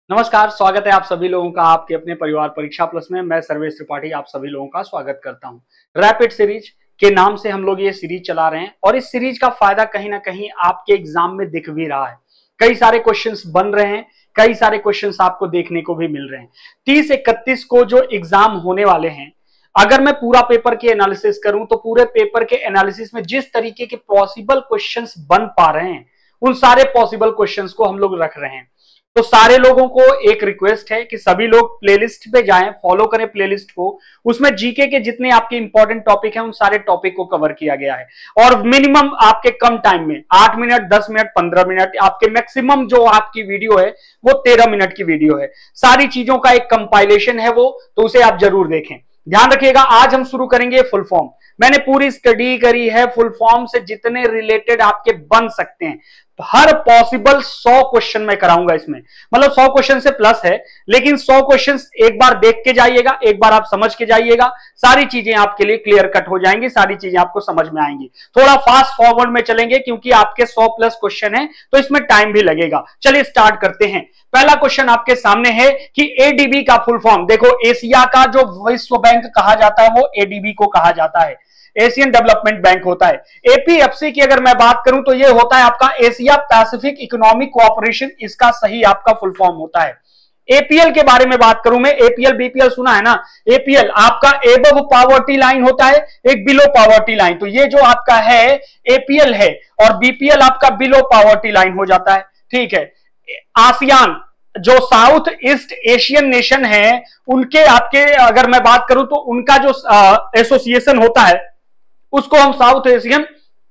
नमस्कार, स्वागत है आप सभी लोगों का आपके अपने परिवार परीक्षा प्लस में। मैं सर्वेश त्रिपाठी आप सभी लोगों का स्वागत करता हूं। रैपिड सीरीज के नाम से हम लोग ये सीरीज चला रहे हैं और इस सीरीज का फायदा कहीं ना कहीं आपके एग्जाम में दिख भी रहा है। कई सारे क्वेश्चंस बन रहे हैं, कई सारे क्वेश्चंस आपको देखने को भी मिल रहे हैं। 30-31 को जो एग्जाम होने वाले हैं, अगर मैं पूरा पेपर के एनालिसिस करूं तो पूरे पेपर के एनालिसिस में जिस तरीके के पॉसिबल क्वेश्चंस बन पा रहे हैं, उन सारे पॉसिबल क्वेश्चंस को हम लोग रख रहे हैं। तो सारे लोगों को एक रिक्वेस्ट है कि सभी लोग प्लेलिस्ट पे जाएं, फॉलो करें प्लेलिस्ट को। उसमें जीके के जितने आपके इंपॉर्टेंट टॉपिक हैं उन सारे टॉपिक को कवर किया गया है और मिनिमम आपके कम टाइम में 8 मिनट, 10 मिनट, 15 मिनट, आपके मैक्सिमम जो आपकी वीडियो है वो 13 मिनट की वीडियो है। सारी चीजों का एक कंपाइलेशन है वो, तो उसे आप जरूर देखें। ध्यान रखिएगा, आज हम शुरू करेंगे फुल फॉर्म। मैंने पूरी स्टडी करी है फुल फॉर्म से, जितने रिलेटेड आपके बन सकते हैं हर पॉसिबल 100 क्वेश्चन मैं कराऊंगा इसमें। मतलब 100 क्वेश्चन से प्लस है, लेकिन 100 क्वेश्चन एक बार देख के जाइएगा, एक बार आप समझ के जाइएगा, सारी चीजें आपके लिए क्लियर कट हो जाएंगी, सारी चीजें आपको समझ में आएंगी। थोड़ा फास्ट फॉरवर्ड में चलेंगे क्योंकि आपके 100 प्लस क्वेश्चन है तो इसमें टाइम भी लगेगा। चलिए स्टार्ट करते हैं। पहला क्वेश्चन आपके सामने है कि एडीबी का फुल फॉर्म। देखो, एशिया का जो विश्व बैंक कहा जाता है वो एडीबी को कहा जाता है, एशियन डेवलपमेंट बैंक होता है। एपीएफसी की अगर मैं बात करूं तो ये होता है आपका एशिया पैसिफिक इकोनॉमिक कोऑपरेशन, इसका सही आपका फुल फॉर्म होता है। एपीएल के बारे में बात करूं मैं, एपीएल बीपीएल सुना है ना। एपीएल आपका एबव पावर्टी लाइन होता है, एक बिलो पावर्टी लाइन। तो ये जो आपका है एपीएल है और बीपीएल आपका बिलो पावर्टी लाइन हो जाता है। ठीक है। आसियान जो साउथ ईस्ट एशियन नेशन है, उनके आपके अगर मैं बात करूं तो उनका जो एसोसिएशन होता है उसको हम साउथ एशियन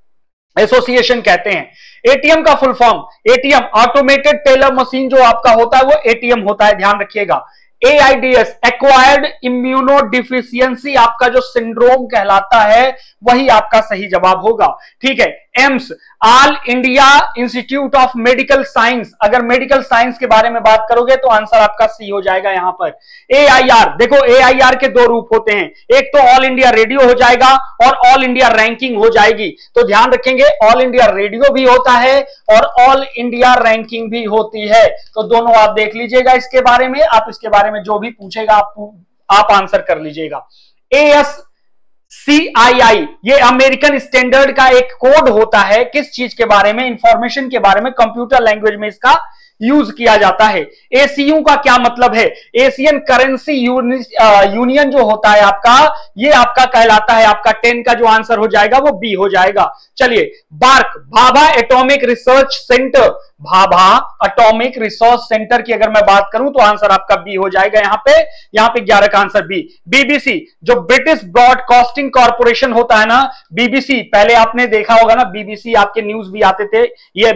एसोसिएशन कहते हैं। एटीएम का full form, ATM automated teller machine जो आपका होता है वो एटीएम होता है, ध्यान रखिएगा। एआईडीएस एक्वायर्ड इम्यूनो डिफिशियंसी आपका जो सिंड्रोम कहलाता है वही आपका सही जवाब होगा। ठीक है। AIIMS all India institute of medical science, अगर मेडिकल साइंस के बारे में बात करोगे तो आंसर आपका सी हो जाएगा यहां पर। एआईआर, देखो एआईआर के दो रूप होते हैं, एक तो ऑल इंडिया रेडियो हो जाएगा और ऑल इंडिया रैंकिंग हो जाएगी। तो ध्यान रखेंगे, ऑल इंडिया रेडियो भी होता है और ऑल इंडिया रैंकिंग भी होती है। तो दोनों आप देख लीजिएगा, इसके बारे में आप इसके बारे में जो भी पूछेगा आप आंसर कर लीजिएगा। CII ये अमेरिकन स्टैंडर्ड का एक कोड होता है, किस चीज के बारे में, इंफॉर्मेशन के बारे में, कंप्यूटर लैंग्वेज में इसका यूज किया जाता है। एसीयू का क्या मतलब है, एशियन करेंसी यूनियन जो होता है आपका, ये आपका कहलाता है, आपका 10 का जो आंसर हो जाएगा वो बी हो जाएगा। चलिए, BARC Bhabha atomic research centre, Bhabha atomic research centre की अगर मैं बात करूं तो आंसर आपका बी हो जाएगा। यहां पे 11 का आंसर बी। बीबीसी जो ब्रिटिश ब्रॉडकास्टिंग कॉर्पोरेशन होता है ना, बीबीसी पहले आपने देखा होगा ना, बीबीसी आपके न्यूज भी आते थे, ये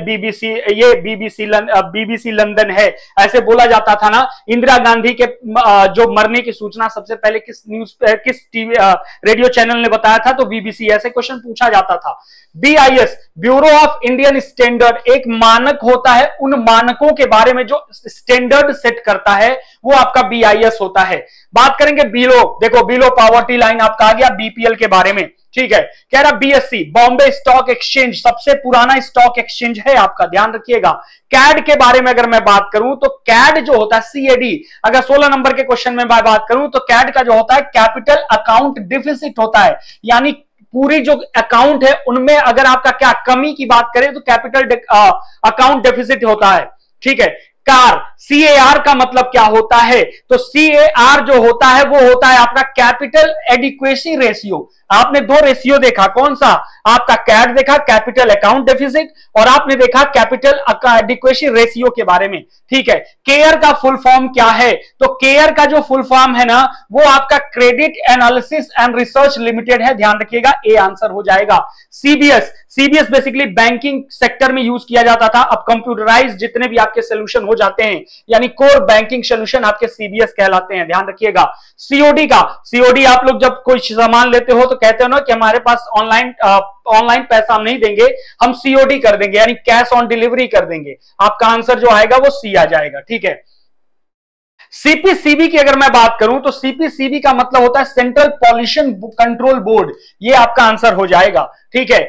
बीबीसी लंदन है ऐसे बोला जाता था ना। इंदिरा गांधी के जो मरने की सूचना सबसे पहले किस टीवी रेडियो चैनल ने बताया था, तो बीबीसी। ऐसे क्वेश्चन पूछा जाता था। BIS bureau of Indian standard एक मानक होता है, उन मानकों के बारे में जो स्टैंडर्ड सेट करता है वो आपका बीआईएस होता है। बात करेंगे बिलो, देखो बिलो पावर्टी लाइन आपका आ गया बीपीएल के बारे में। ठीक है। कह रहा बीएससी बॉम्बे स्टॉक एक्सचेंज सबसे पुराना स्टॉक एक्सचेंज है आपका, ध्यान रखिएगा। कैड के बारे में अगर मैं बात करूं तो कैड जो होता है सीएडी, अगर 16 नंबर के क्वेश्चन में मैं बात करूं तो कैड का जो होता है कैपिटल अकाउंट डिफिसिट होता है, यानी पूरी जो अकाउंट है उनमें अगर आपका क्या कमी की बात करें तो कैपिटल अकाउंट डेफिसिट होता है। ठीक है। कार, सीएआर का मतलब क्या होता है, तो सीएआर जो होता है वो होता है आपका कैपिटल एडिक्वेसी रेशियो। आपने दो रेशियो देखा, कौन सा, आपका कैड देखा कैपिटल अकाउंट डेफिसिट, और आपने देखा कैपिटल एडिक्वेसी रेशियो के बारे में। ठीक है। केयर का फुल फॉर्म क्या है, तो केयर का जो फुल फॉर्म है ना वो आपका credit analysis and research limited है, ध्यान रखिएगा, ए आंसर हो जाएगा। सीबीएस बेसिकली बैंकिंग सेक्टर में यूज किया जाता था, अब कंप्यूटराइज जितने भी आपके सोल्यूशन हो जाते हैं, यानी कोर बैंकिंग सोल्यूशन आपके सीबीएस कहलाते हैं, ध्यान रखिएगा। सीओडी का, सीओडी आप लोग जब कोई सामान लेते हो तो कहते हो ना कि हमारे पास ऑनलाइन पैसा हम नहीं देंगे, हम सीओडी कर देंगे, यानी कैश ऑन डिलीवरी कर देंगे। आपका आंसर जो आएगा वो सी आ जाएगा। ठीक है। सीपीसीबी की अगर मैं बात करूं तो सीपीसीबी का मतलब होता है सेंट्रल पॉल्यूशन कंट्रोल बोर्ड, ये आपका आंसर हो जाएगा। ठीक है,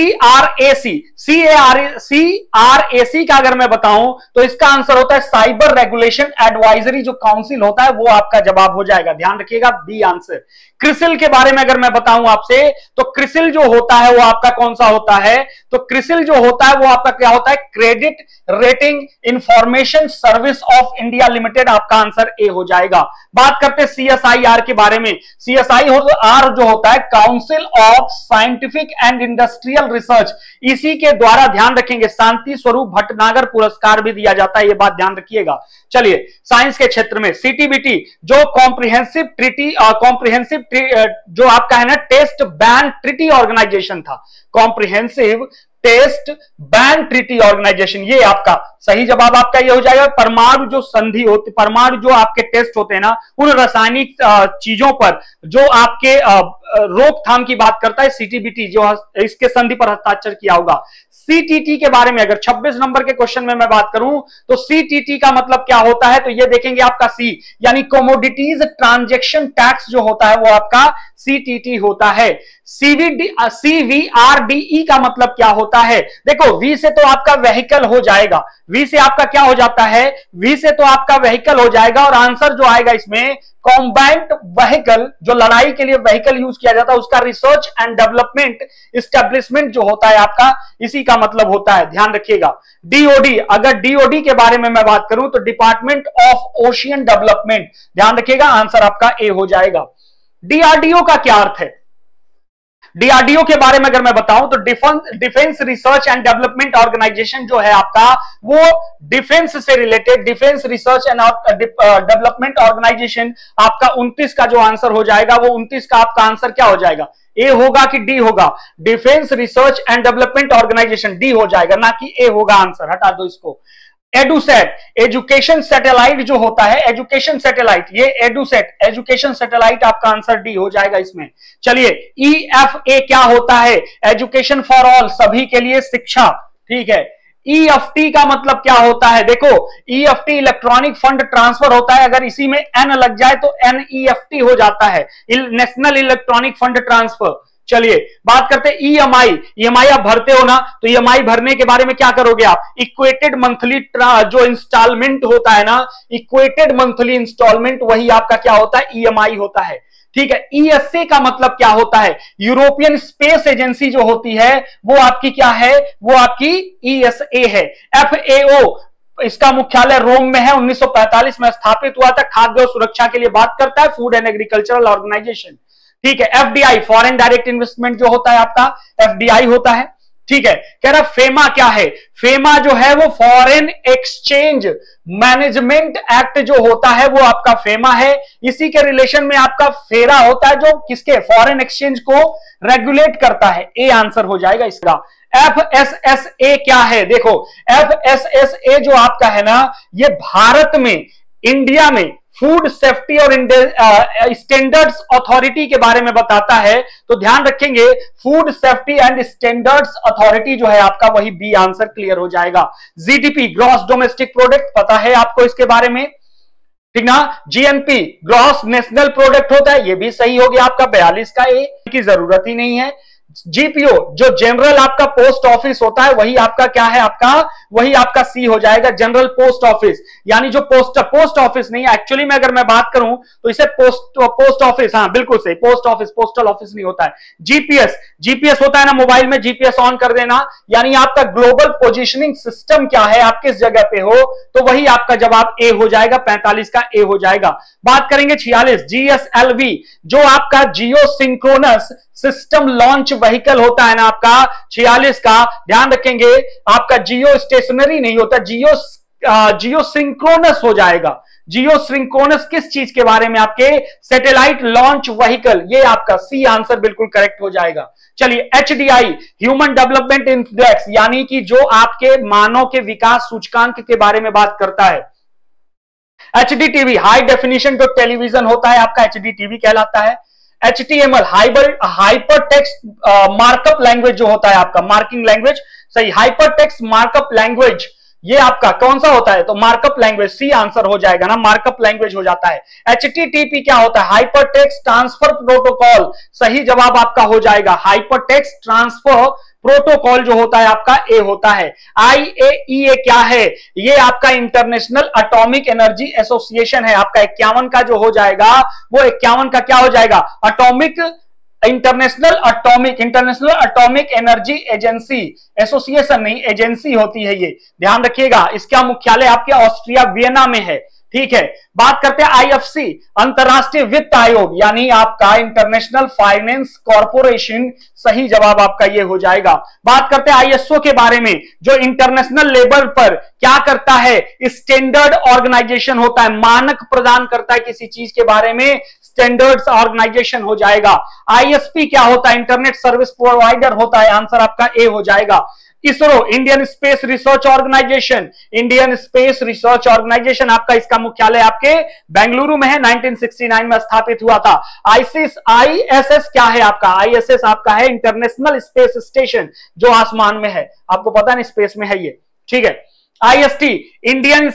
सीआरएसी का अगर मैं बताऊं तो इसका आंसर होता है साइबर रेगुलेशन एडवाइजरी जो काउंसिल होता है, वो आपका जवाब हो जाएगा। ध्यान रखिएगा, बी आंसर। क्रिसिल के बारे में अगर मैं बताऊं आपसे तो क्रिसिल जो होता है वो आपका कौन सा होता है, तो क्रिसिल जो होता है वो आपका क्या होता है, credit rating information service of India limited, आपका आंसर ए हो जाएगा। बात करते हैं सीएसआईआर के बारे में। सीएसआईआर जो होता है council of scientific and industrial research, इसी के द्वारा ध्यान रखेंगे शांति स्वरूप भटनागर पुरस्कार भी दिया जाता है, ये बात ध्यान रखिएगा। चलिए साइंस के क्षेत्र में सीटीबीटी जो कॉम्प्रिहेंसिव जो आपका है ना टेस्ट बैन ट्रीटी ऑर्गेनाइजेशन था, comprehensive test ban treaty organisation, ये आपका सही जवाब आपका ये हो जाएगा। परमाणु जो संधि होती, परमाणु जो आपके टेस्ट होते हैं ना, उन रासायनिक चीजों पर जो आपके रोकथाम की बात करता है सीटीबीटी, जो इसके संधि पर हस्ताक्षर किया होगा। सीटीटी के बारे में अगर 26 नंबर के क्वेश्चन में मैं बात करूं तो सीटीटी का मतलब क्या होता है, तो ये देखेंगे आपका सी, यानी कमोडिटीज ट्रांजैक्शन टैक्स जो होता है वो आपका सीटीटी होता है। सीवीआरडीई का मतलब क्या होता है, देखो वी से तो आपका व्हीकल हो जाएगा, वी से आपका क्या हो जाता है, वी से तो आपका व्हीकल हो जाएगा, और आंसर जो आएगा इसमें कॉम्बैट व्हीकल, जो लड़ाई के लिए व्हीकल यूज किया जाता है, उसका रिसर्च एंड डेवलपमेंट एस्टेब्लिशमेंट जो होता है आपका, इसी का मतलब होता है। ध्यान रखिएगा। डीओडी, अगर डीओडी के बारे में मैं बात करूं तो डिपार्टमेंट ऑफ ओशियन डेवलपमेंट, ध्यान रखिएगा, आंसर आपका ए हो जाएगा। डीआरडीओ का क्या अर्थ है, डीआरडीओ के बारे में अगर मैं बताऊं तो defence research and development organisation जो है आपका, वो डिफेंस से related defence research and development organisation, आपका 29 का जो आंसर हो जाएगा वो 29 का आपका आंसर क्या हो जाएगा, ए होगा कि डी होगा, defence research and development organisation D हो जाएगा, ना कि ए होगा आंसर, हटा दो इसको। एडुसेट एजुकेशन सैटेलाइट जो होता है, एजुकेशन सैटेलाइट, ये एडुसेट एजुकेशन सैटेलाइट, आपका आंसर डी हो जाएगा इसमें। चलिए ईएफए क्या होता है, एजुकेशन फॉर ऑल, सभी के लिए शिक्षा। ठीक है। ईएफटी का मतलब क्या होता है, देखो ईएफटी इलेक्ट्रॉनिक फंड ट्रांसफर होता है, अगर इसी में एन लग जाए तो एनईएफटी हो जाता है, नेशनल इलेक्ट्रॉनिक फंड ट्रांसफर। चलिए बात करते हैं ईएमआई। ईएमआई आप भरते हो ना, तो ईएमआई भरने के बारे में क्या करोगे आप, इक्वेटेड मंथली जो इंस्टॉलमेंट होता है ना, इक्वेटेड मंथली इंस्टॉलमेंट, वही आपका क्या होता है, ईएमआई होता है। ठीक है। ईएसए का मतलब क्या होता है, यूरोपियन स्पेस एजेंसी जो होती है वो आपकी क्या है, वो आपकी ईएसए है। एफएओ, इसका मुख्यालय रोम में है, 1945 में स्थापित हुआ था, खाद्य और सुरक्षा के लिए बात करता है, फूड एंड एग्रीकल्चरल ऑर्गेनाइजेशन। ठीक है। एफडीआई फॉरेन डायरेक्ट इन्वेस्टमेंट जो होता है आपका, एफडीआई होता है। ठीक है। कह रहा फेमा क्या है, फेमा जो है वो फॉरेन एक्सचेंज मैनेजमेंट एक्ट जो होता है वो आपका फेमा है। इसी के रिलेशन में आपका फेरा होता है जो किसके, फॉरेन एक्सचेंज को रेगुलेट करता है, ए आंसर हो जाएगा इसका। एफएसएसए क्या है, देखो एफएसएसए जो आपका है ना, ये भारत में, इंडिया में फूड सेफ्टी और स्टैंडर्ड्स अथॉरिटी के बारे में बताता है, तो ध्यान रखेंगे food safety and standards authority जो है आपका, वही बी आंसर क्लियर हो जाएगा। जीडीपी ग्रॉस डोमेस्टिक प्रोडक्ट पता है आपको इसके बारे में, ठीक ना। जीएनपी ग्रॉस नेशनल प्रोडक्ट होता है, ये भी सही हो गया आपका, 42 का ए की जरूरत ही नहीं है। जीपीओ जो जनरल आपका पोस्ट ऑफिस होता है, वही आपका क्या है, आपका वही आपका सी हो जाएगा, जनरल पोस्ट ऑफिस, यानी जो पोस्ट ऑफिस नहीं, एक्चुअली में अगर मैं बात करूं तो इसे पोस्ट ऑफिस, हाँ बिल्कुल सही, पोस्ट ऑफिस, पोस्टल ऑफिस नहीं होता है। जीपीएस, जीपीएस होता है ना मोबाइल में, जीपीएस ऑन कर देना, यानी आपका ग्लोबल पोजिशनिंग सिस्टम क्या है, आप किस जगह पे हो, तो वही आपका जवाब ए हो जाएगा, 45 का ए हो जाएगा। बात करेंगे 46, जीएसएलवी जो आपका geosynchronous system launch vehicle होता है ना आपका, 46 का ध्यान रखेंगे, आपका जियो स्टेशनरी नहीं होता, जियो सिंक्रोनस हो जाएगा। जियो सिंक्रोनस किस चीज के बारे में, आपके सैटेलाइट लॉन्च व्हीकल, ये आपका सी आंसर बिल्कुल करेक्ट हो जाएगा। चलिए एचडीआई ह्यूमन डेवलपमेंट इंडेक्स, यानी कि जो आपके मानव के विकास सूचकांक के बारे में बात करता है। एचडीटीवी हाई डेफिनेशन जो टेलीविजन होता है आपका, एचडीटीवी कहलाता है। HTML hypertext markup language जो होता है आपका, मार्किंग लैंग्वेज, सही, हाइपर टेक्स्ट मार्कअप लैंग्वेज, ये आपका कौन सा होता है? तो मार्कअप लैंग्वेज, सी आंसर हो जाएगा ना, मार्कअप लैंग्वेज हो जाता है। HTTP क्या होता है? हाइपरटेक्स्ट ट्रांसफर प्रोटोकॉल, सही जवाब आपका हो जाएगा। हाइपरटेक्स्ट ट्रांसफर प्रोटोकॉल जो होता है आपका ए होता है। IAEA क्या है? ये आपका इंटरनेशनल एटॉमिक एनर्जी एसोसिएशन है। आपका 51 का जो हो जाएगा वो 51 का क्या हो जाएगा? International atomic energy agency, association नहीं, एजेंसी होती है ये, ध्यान रखिएगा। इसका मुख्यालय आपके ऑस्ट्रिया वियना में है, ठीक है। बात करते हैं IFC, अंतरराष्ट्रीय वित्त आयोग, यानी आपका इंटरनेशनल फाइनेंस कॉर्पोरेशन, सही जवाब आपका ये हो जाएगा। बात करते हैं ISO के बारे में, जो इंटरनेशनल लेवल पर क्या करता है? स्टैंडर्ड ऑर्गेनाइजेशन होता है, मानक प्रदान करता है किसी चीज के बारे में, स्टैंडर्ड्स ऑर्गेनाइजेशन हो जाएगा। ISP क्या होता है? इंटरनेट सर्विस प्रोवाइडर होता है, आंसर आपका ए हो जाएगा। ISRO, Indian space research organisation, Indian space research organisation आपका, इसका मुख्यालय आपके बेंगलुरु में है, 1969 में स्थापित हुआ था। ISS क्या है आपका? ISS आपका है इंटरनेशनल स्पेस स्टेशन, जो आसमान में है, आपको पता नहीं स्पेस में है ये, ठीक है। IST, इंडियन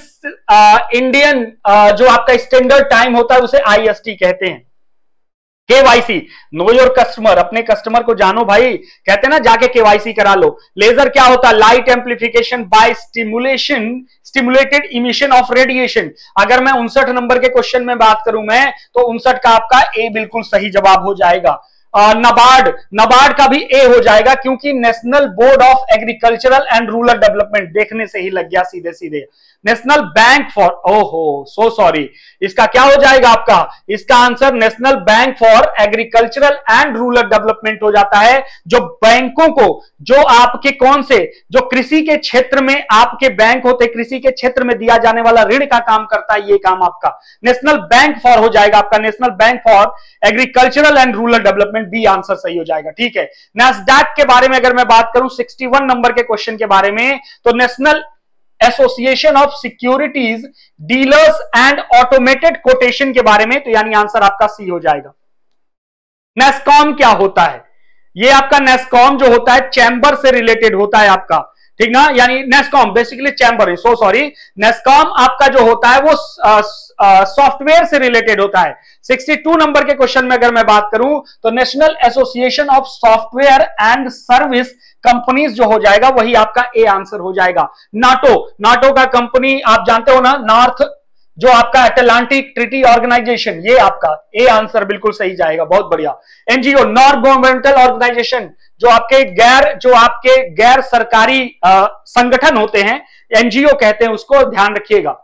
जो आपका स्टैंडर्ड टाइम होता है उसे IST कहते हैं। KYC, नो योर कस्टमर, अपने कस्टमर को जानो भाई, कहते हैं ना जाके KYC करा लो। लेजर क्या होता है? Light amplification by stimulated emission of radiation. अगर मैं 59 नंबर के क्वेश्चन में बात करूं मैं, तो 59 का आपका ए बिल्कुल सही जवाब हो जाएगा। नबार्ड का भी ए हो जाएगा, क्योंकि national board of agricultural and rural development, देखने से ही लग गया सीधे सीधे। नेशनल बैंक फॉर, ओहो सो सॉरी, इसका क्या हो जाएगा आपका? इसका answer national bank for agricultural and rural development हो जाता है, जो बैंकों को, जो आपके कौन से, जो कृषि के क्षेत्र में आपके बैंक होते, कृषि के क्षेत्र में दिया जाने वाला ऋण का काम करता है, ये काम आपका नेशनल बैंक फॉर हो जाएगा आपका, national bank for agricultural and rural development, B answer सही हो जाएगा, ठीक है। नैस्डैक के बारे में अगर मैं बात करूं 61 नंबर के क्वेश्चन के बारे में, तो national association of securities dealers and automated quotation के बारे में, तो यानी आंसर आपका सी हो जाएगा। नेस्कॉम क्या होता है? ये आपका नेस्कॉम जो होता है चैम्बर से रिलेटेड होता है आपका, ठीक ना, यानी नेस्कॉम बेसिकली चैम्बर है, सो सॉरी। नेस्कॉम आपका जो होता है वो सॉफ्टवेयर से रिलेटेड होता है। 62 नंबर के क्वेश्चन में अगर मैं बात करूं, तो national association of software and service companies जो हो जाएगा, वही आपका ए आंसर हो जाएगा। नाटो का कंपनी आप जानते हो ना, नॉर्थ जो आपका अटलांटिक ट्रीटी ऑर्गेनाइजेशन, ये आपका ए आंसर बिल्कुल सही जाएगा, बहुत बढ़िया। एनजीओ, नॉन गवर्नमेंटल ऑर्गेनाइजेशन, जो आपके गैर सरकारी संगठन होते हैं, एनजीओ कहते हैं उसको, ध्यान रखिएगा।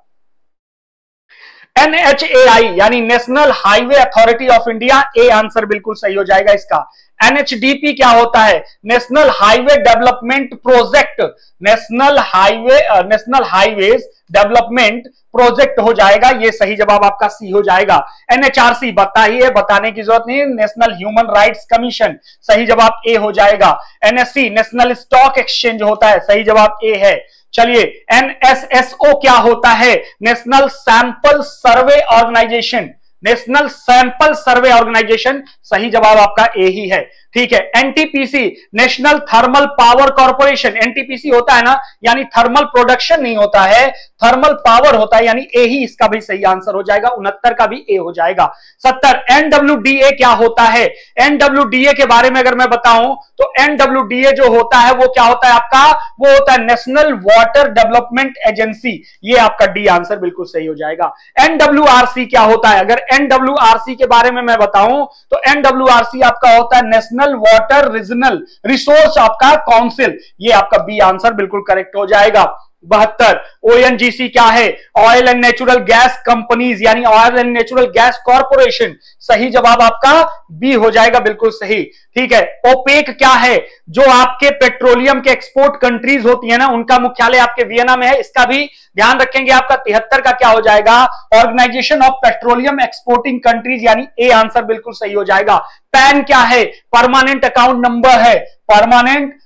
NHAI यानी national highway authority of India, A answer बिल्कुल सही हो जाएगा इसका। NHDP क्या होता है? National highway development project, national highways development project हो जाएगा, ये सही जवाब आपका सी हो जाएगा। NHRC बताइए, बताने की जरूरत नहीं, नेशनल ह्यूमन राइट्स कमीशन, सही जवाब ए हो जाएगा। NSE नेशनल स्टॉक एक्सचेंज होता है, सही जवाब ए है। चलिए, NSSO क्या होता है? National sample survey organisation, national sample survey organisation, सही जवाब आपका ए ही है, ठीक है। NTPC national thermal power corporation, NTPC होता है ना, यानी थर्मल प्रोडक्शन नहीं होता है, थर्मल पावर होता है, यानी ए ही इसका भी सही आंसर हो जाएगा। 69 का भी ए हो जाएगा। 70 NWDA क्या होता है? NWDA के बारे में अगर मैं बताऊं, तो NWDA जो होता है वो क्या होता है आपका? वो होता है नेशनल वाटर डेवलपमेंट एजेंसी, ये आपका डी आंसर बिल्कुल सही हो जाएगा। NWRC क्या होता है? अगर NWRC के बारे में मैं बताऊं, तो NWRC आपका होता है नेशनल वाटर रीजनल रिसोर्स आपका काउंसिल, ये आपका बी आंसर बिल्कुल करेक्ट हो जाएगा। 72 ONGC क्या है? Oil and natural gas companies, यानी oil and natural gas corporation, सही जवाब आपका बी हो जाएगा, बिल्कुल सही, ठीक है। ओपेक क्या है? जो आपके पेट्रोलियम के एक्सपोर्ट कंट्रीज होती है ना, उनका मुख्यालय आपके वियना में है, इसका भी ध्यान रखेंगे। आपका 73 का क्या हो जाएगा? Organisation of petroleum exporting countries, यानी ए आंसर बिल्कुल सही हो जाएगा। पैन क्या है? परमानेंट अकाउंट नंबर है, परमानेंट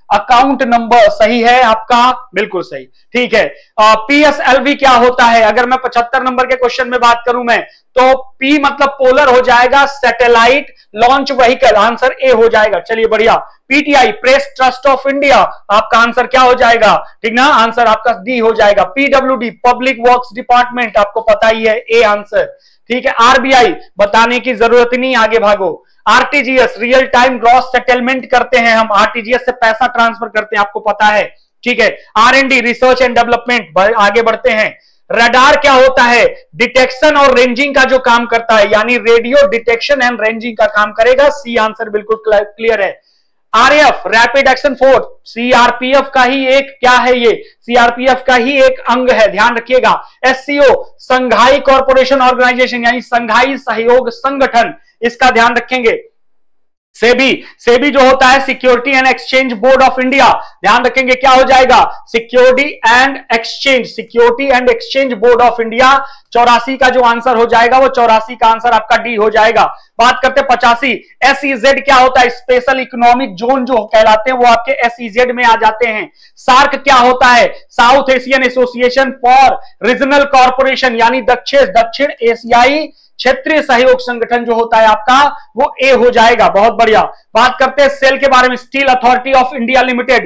अकाउंट नंबर सही है आपका, बिल्कुल सही, ठीक है। PSLV क्या होता है? अगर मैं 75 नंबर के क्वेश्चन में बात करूं मैं, तो P मतलब पोलर हो जाएगा, satellite launch vehicle, answer A हो जाएगा। चलिए बढ़िया। PTI press trust of India, आपका आंसर क्या हो जाएगा? ठीक ना, आंसर आपका डी हो जाएगा। PWD पब्लिक वर्क्स डिपार्टमेंट, आपको पता ही है, ए आंसर, ठीक है। RBI बताने की जरूरत नहीं, आगे भागो। RTGS real time gross settlement करते हैं हम, RTGS से पैसा ट्रांसफर करते हैं, आपको पता है, ठीक है। R&D रिसर्च एंड डेवलपमेंट, आगे बढ़ते हैं। रडार क्या होता है? डिटेक्शन और रेंजिंग का जो काम करता है, यानी रेडियो डिटेक्शन एंड रेंजिंग का काम करेगा, सी आंसर बिल्कुल क्लियर है। RAF rapid action force, CRPF का ही एक क्या है, ये CRPF का ही एक अंग है, ध्यान रखिएगा। SCO संघाई कॉर्पोरेशन ऑर्गेनाइजेशन, यानी संघाई सहयोग संगठन, इसका ध्यान रखेंगे। सेबी जो होता है security and exchange board of India, ध्यान रखेंगे क्या हो जाएगा? Security and exchange board of India. 84 का जो आंसर हो जाएगा वो 84 का आंसर आपका डी हो जाएगा। बात करते 85, SEZ क्या होता है? स्पेशल इकोनॉमिक जोन जो कहलाते हैं वो आपके SEZ में आ जाते हैं। सार्क क्या होता है? South Asian association for regional corporation, यानी दक्षिण एशियाई क्षेत्रीय सहयोग संगठन जो होता है आपका, वो ए हो जाएगा। बहुत बढ़िया। बात करते हैं सेल के बारे में, steel authority of India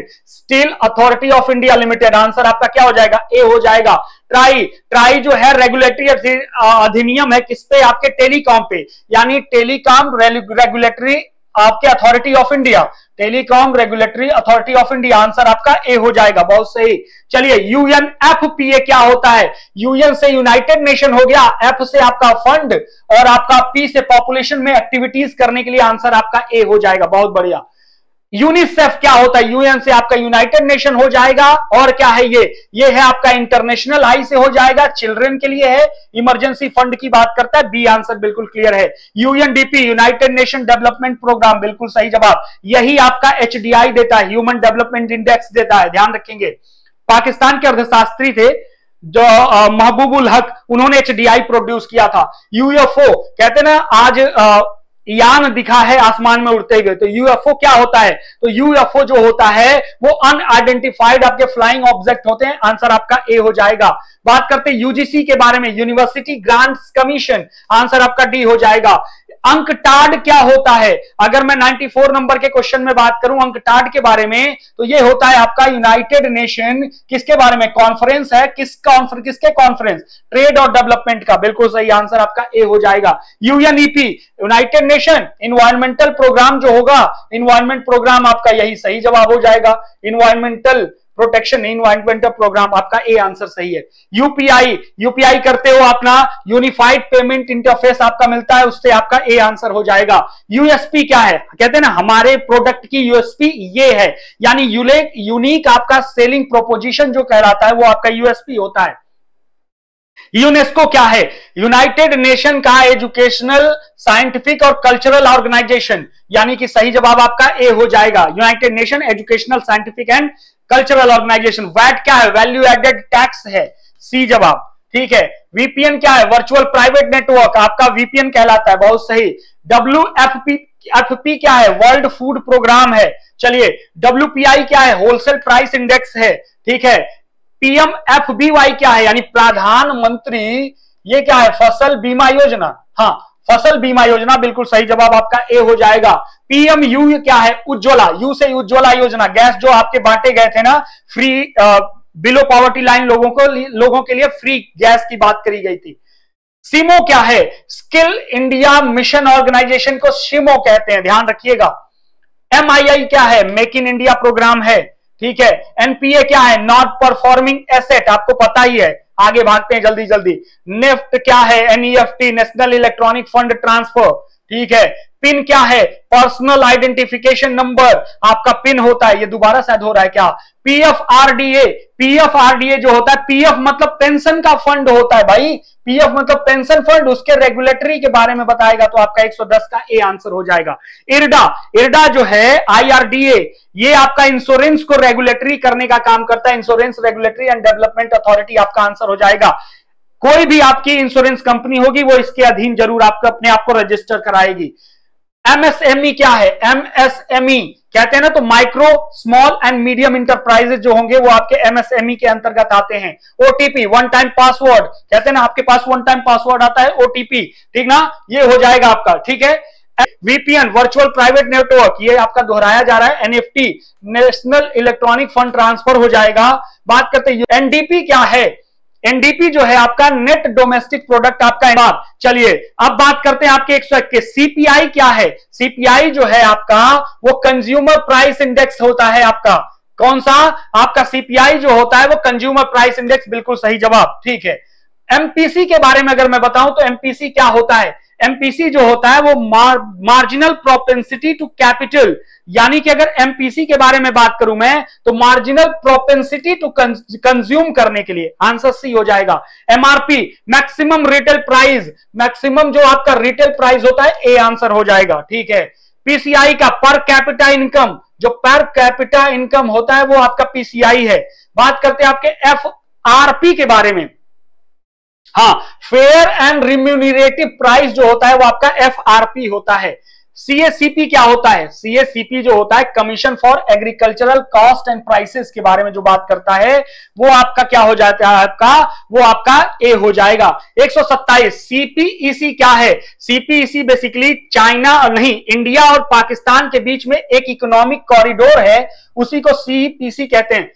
limited, answer आपका क्या हो जाएगा? ए हो जाएगा। ट्राई जो है रेगुलेटरी अधिनियम है, किस पे? आपके टेलीकॉम पे, यानी टेलीकॉम रेगुलेटरी आपके authority of India, telecom regulatory authority of India, answer आपका ए हो जाएगा। बहुत सही। चलिए UNFPA क्या होता है? UN से यूनाइटेड नेशन हो गया, F से आपका फंड और आपका P से पॉपुलेशन में एक्टिविटीज करने के लिए, आंसर आपका ए हो जाएगा। बहुत बढ़िया। यूनिसेफ क्या होता है? UN से आपका यूनाइटेड नेशन हो जाएगा, और क्या है ये है आपका इंटरनेशनल, आई से हो जाएगा, चिल्ड्रन के लिए है, इमरजेंसी फंड की बात करता है, बी आंसर बिल्कुल क्लियर है। UNDP united nation development programme, बिल्कुल सही जवाब। यही आपका HDI देता है, ह्यूमन डेवलपमेंट इंडेक्स देता है, ध्यान रखेंगे। पाकिस्तान के अर्थशास्त्री थे जो महबूबुल हक, उन्होंने HDI प्रोड्यूस किया था। UFO कहते ना, आज यान दिखा है आसमान में उड़ते हुए, तो UFO क्या होता है? तो UFO जो होता है वो अनआइडेंटिफाइड आपके फ्लाइंग ऑब्जेक्ट होते हैं, आंसर आपका ए हो जाएगा। बात करते हैं UGC के बारे में, यूनिवर्सिटी ग्रांट्स कमीशन, आंसर आपका डी हो जाएगा। अंकटाड क्या होता है? अगर मैं 94 नंबर के क्वेश्चन में बात करूं अंकटाड के बारे में, तो ये होता है आपका यूनाइटेड नेशन, किसके बारे में? कॉन्फ्रेंस है, किसके कॉन्फ्रेंस? ट्रेड और डेवलपमेंट का, बिल्कुल सही, आंसर आपका ए हो जाएगा। UNEP united nation environmental programme जो होगा, इन्वायरमेंट प्रोग्राम आपका यही सही जवाब हो जाएगा। इन्वायरमेंटल प्रोटेक्शन इन्वायरमेंटल प्रोग्राम, आपका ए आंसर सही है। यूपीआई करते हो अपना, यूनिफाइड पेमेंट इंटरफेस आपका मिलता है, उससे आपका ए आंसर हो जाएगा। यूएसपी क्या है? कहते हैं ना हमारे प्रोडक्ट की यूएसपी ये है, यानी यूनिक आपका सेलिंग प्रोपोजिशन जो कहलाता है वो आपका यूएसपी होता है। यूनेस्को क्या है? यूनाइटेड नेशन का एजुकेशनल, साइंटिफिक और कल्चरल ऑर्गेनाइजेशन, यानी कि सही जवाब आपका ए हो जाएगा। United nation educational, scientific and cultural organisation. VAT क्या है? वैल्यू एडेड टैक्स है, सी जवाब, ठीक है। VPN क्या है? वर्चुअल प्राइवेट नेटवर्क, आपका VPN कहलाता है, बहुत सही। WFP क्या है? वर्ल्ड फूड प्रोग्राम है। चलिए WPI क्या है? होलसेल प्राइस इंडेक्स है, ठीक है। PMFBY क्या है? यानी प्रधानमंत्री, ये क्या है? फसल बीमा योजना, हाँ फसल बीमा योजना, बिल्कुल सही जवाब आपका ए हो जाएगा। PMU क्या है? उज्ज्वला, यू से उज्ज्वला योजना, गैस जो आपके बांटे गए थे ना, फ्री बिलो पॉवर्टी लाइन लोगों के लिए फ्री गैस की बात करी गई थी। सिमो क्या है? स्किल इंडिया मिशन ऑर्गेनाइजेशन को सिमो कहते हैं, ध्यान रखिएगा। MII क्या है? मेक इन इंडिया प्रोग्राम है, ठीक है। NPA क्या है? नॉट परफॉर्मिंग एसेट, आपको पता ही है, आगे भागते हैं जल्दी जल्दी। नेफ्ट क्या है? NEFT national electronic fund transfer, ठीक है। पिन क्या है? पर्सनल आइडेंटिफिकेशन नंबर, आपका पिन होता है, ये दोबारा शायद हो रहा है क्या? PFRDA जो होता है, PF मतलब पेंशन का फंड होता है भाई, PF मतलब पेंशन फंड, उसके रेगुलेटरी के बारे में बताएगा, तो आपका 110 का ए आंसर हो जाएगा। इरडा जो है IRDA, ये आपका इंश्योरेंस को रेगुलेटरी करने का काम करता है, insurance regulatory and development authority, आपका आंसर हो जाएगा। कोई भी आपकी इंश्योरेंस कंपनी होगी वो इसके अधीन जरूर आपको अपने आप को रजिस्टर कराएगी। MSME क्या है? MSME कहते हैं ना, तो micro small and medium enterprises जो होंगे वो आपके एमएसएमई के अंतर्गत आते हैं। ओटीपी वन टाइम पासवर्ड, कहते हैं ना आपके पास वन टाइम पासवर्ड आता है ओटीपी, ठीक ना, ये हो जाएगा आपका, ठीक है। वीपीएन वर्चुअल प्राइवेट नेटवर्क, ये आपका दोहराया जा रहा है। NFT national electronic fund transfer हो जाएगा। बात करते हैं एनडीपी क्या है, एनडीपी जो है आपका नेट डोमेस्टिक प्रोडक्ट आपका। चलिए अब बात करते हैं आपके 121 सीपीआई क्या है। सीपीआई जो है आपका वो कंज्यूमर प्राइस इंडेक्स होता है आपका। कौन सा? आपका सीपीआई जो होता है वो कंज्यूमर प्राइस इंडेक्स, बिल्कुल सही जवाब, ठीक है। एमपीसी के बारे में अगर मैं बताऊं तो एमपीसी क्या होता है? एमपीसी जो होता है वो मार्जिनल प्रोपेंसिटी टू कैपिटल, यानी कि अगर एमपीसी के बारे में बात करूं मैं तो मार्जिनल प्रोपेंसिटी टू कंज्यूम करने के लिए, आंसर सी हो जाएगा। MRP maximum retail price, maximum जो आपका रिटेल प्राइस होता है, ए आंसर हो जाएगा, ठीक है। पीसीआई का पर कैपिटा इनकम, जो पर कैपिटा इनकम होता है वो आपका पीसीआई है। बात करते हैं आपके एफआरपी के बारे में। हाँ, फेयर एंड रिम्यूनरेटिव प्राइस जो होता है वो आपका एफआरपी होता है। सीएसीपी क्या होता है? सीएसीपी जो होता है commission for agricultural cost and prices के बारे में जो बात करता है वो आपका क्या हो जाता है? आपका वो आपका ए हो जाएगा। 127 सीपीईसी क्या है? सीपीईसी बेसिकली चाइना नहीं, इंडिया और पाकिस्तान के बीच में एक इकोनॉमिक कॉरिडोर है, उसी को सीपीसी कहते हैं।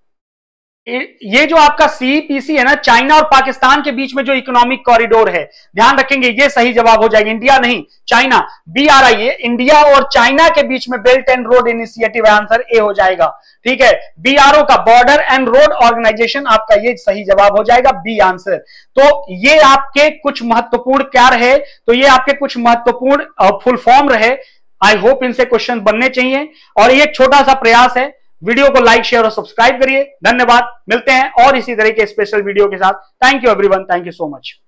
ये जो आपका सीपीसी है ना, चाइना और पाकिस्तान के बीच में जो इकोनॉमिक कॉरिडोर है, ध्यान रखेंगे ये सही जवाब हो जाएगा। इंडिया नहीं, चाइना, बीआरआई, ये इंडिया और चाइना के बीच में belt and road initiative, answer A हो जाएगा, ठीक है। बीआरओ का बॉर्डर एंड रोड ऑर्गेनाइजेशन, आपका ये सही जवाब हो जाएगा, बी आंसर। तो ये आपके कुछ महत्वपूर्ण क्या रहे, तो ये आपके कुछ महत्वपूर्ण फुल फॉर्म रहे। आई होप इनसे क्वेश्चन बनने चाहिए, और ये एक छोटा सा प्रयास है। वीडियो को लाइक, शेयर और सब्सक्राइब करिए। धन्यवाद, मिलते हैं और इसी तरह के स्पेशल वीडियो के साथ। Thank you everyone, thank you so much.